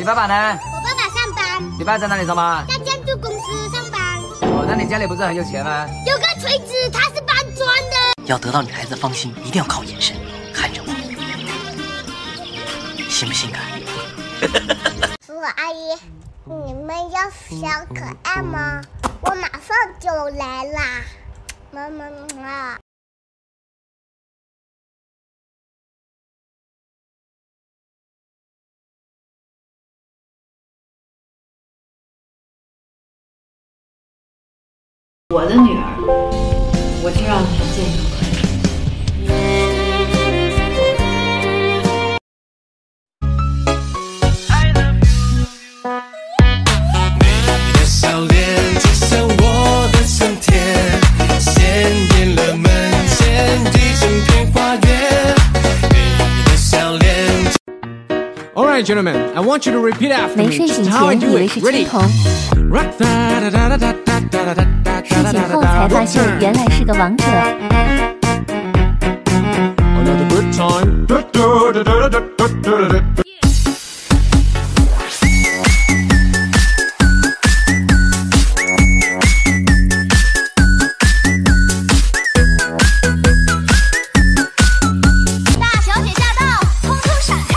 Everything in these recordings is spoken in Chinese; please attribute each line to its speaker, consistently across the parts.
Speaker 1: 爸爸呢？
Speaker 2: 我爸爸上班。
Speaker 1: 你爸在哪里上班？
Speaker 2: 在建筑公司上班。
Speaker 1: 哦，那你家里不是很有钱吗？
Speaker 2: 有个锤子，他是搬砖的。
Speaker 3: 要得到女孩子芳心，一定要靠眼神，看着我，性不性感？
Speaker 2: 叔叔阿姨，你们要小可爱吗？我马上就来啦，妈妈啊！
Speaker 4: 我的女儿，我就让她见证可爱。
Speaker 5: 你的笑脸就像我的春天，鲜艳了门前一整片花园。你的笑脸。
Speaker 6: All right, gentlemen, I want you to repeat after
Speaker 7: 没
Speaker 6: me.
Speaker 7: 睡醒
Speaker 6: Just how I
Speaker 7: 前以
Speaker 6: do
Speaker 7: 为
Speaker 6: it.
Speaker 7: 是
Speaker 6: Ready?
Speaker 7: 青铜，睡醒后才发现原来是个王者。
Speaker 6: Another good time.
Speaker 2: 大小姐驾到，通通闪开！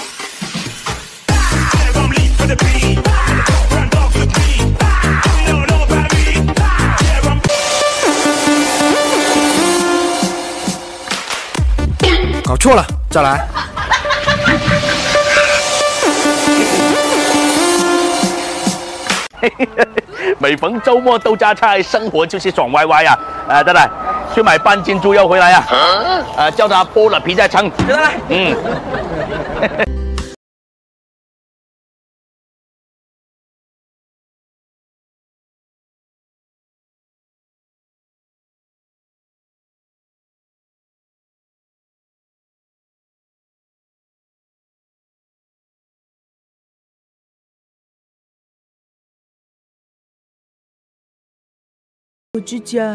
Speaker 6: 搞错了，再来。
Speaker 8: 每逢周末都加菜，生活就是爽歪歪呀！蛋蛋，去买半斤猪肉回来呀！叫他剥了皮再称。知道了。
Speaker 9: 我指甲，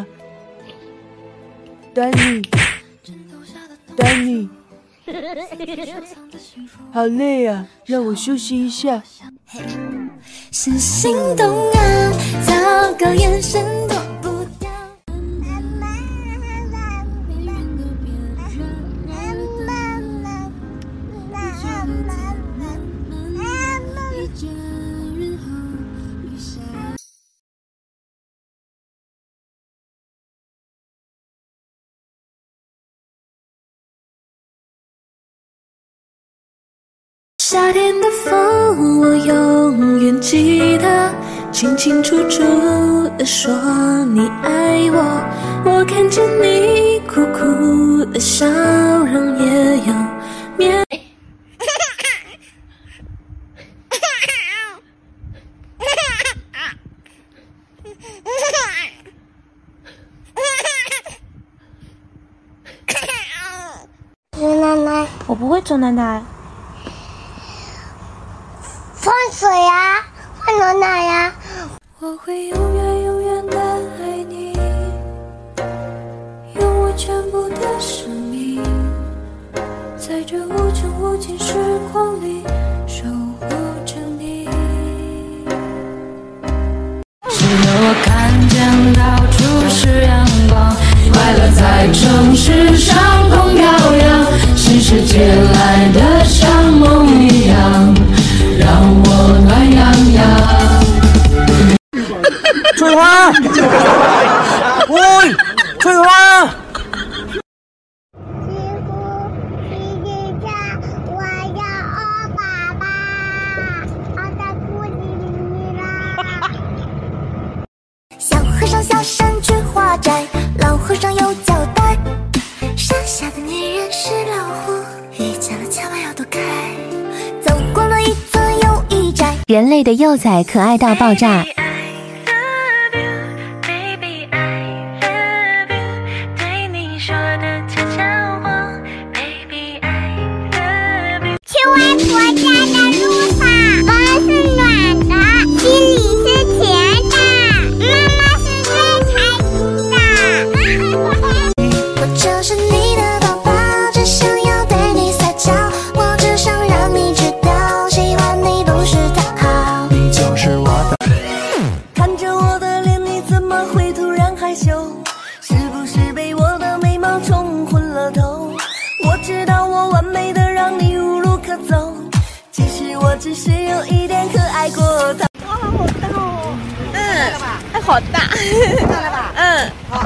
Speaker 9: 丹尼，丹尼，好累啊，让我休息一下。
Speaker 10: 是心动啊，糟糕，眼神躲不掉。夏天的风，我永远记得，清清楚楚地说你爱我。我看见你苦苦的笑容，也有面。
Speaker 2: 牛奶奶，
Speaker 7: 我不会做奶奶。
Speaker 2: 放水呀，放牛奶呀。
Speaker 10: 我会永远永远的爱你，用我全部的生命，在这无穷无尽时光里守护着你。是我看见到处是阳光，快乐在城市上空飘扬，新世界来的像梦一样。 让我暖洋洋。
Speaker 6: 翠花，喂，翠花。
Speaker 2: 西家，我要饿爸爸，我在哭你啦。
Speaker 10: 小和尚下山去化斋，老和尚有交代，山下的女人是老虎，遇见了千万要躲开。走过了一村又一寨。
Speaker 7: 人类的幼崽可爱到爆炸。
Speaker 2: 去外婆家的路上，风是暖的，心里是甜的，妈妈是最开心的。
Speaker 10: 我就是你的宝宝，只想要对你撒娇，我只想让你知道，喜欢你都是。 只是有一点可爱过头。
Speaker 2: 哇，好大哦！
Speaker 11: 哎，好大，
Speaker 2: 大了吧？
Speaker 11: 嗯。
Speaker 2: 好。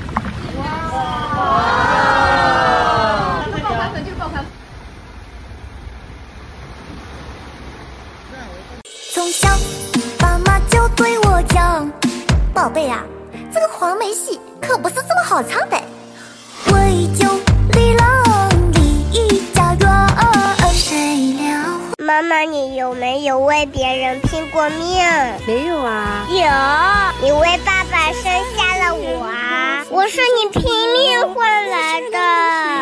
Speaker 10: 从小，爸妈就对我讲：“宝贝啊，这个黄梅戏可不是这么好唱的。”为救李郎李家园，谁了？
Speaker 2: 妈妈，你有没有为别人拼过命？
Speaker 11: 没有啊。
Speaker 2: 有，你为爸爸生下了我啊！我是你拼命换来的。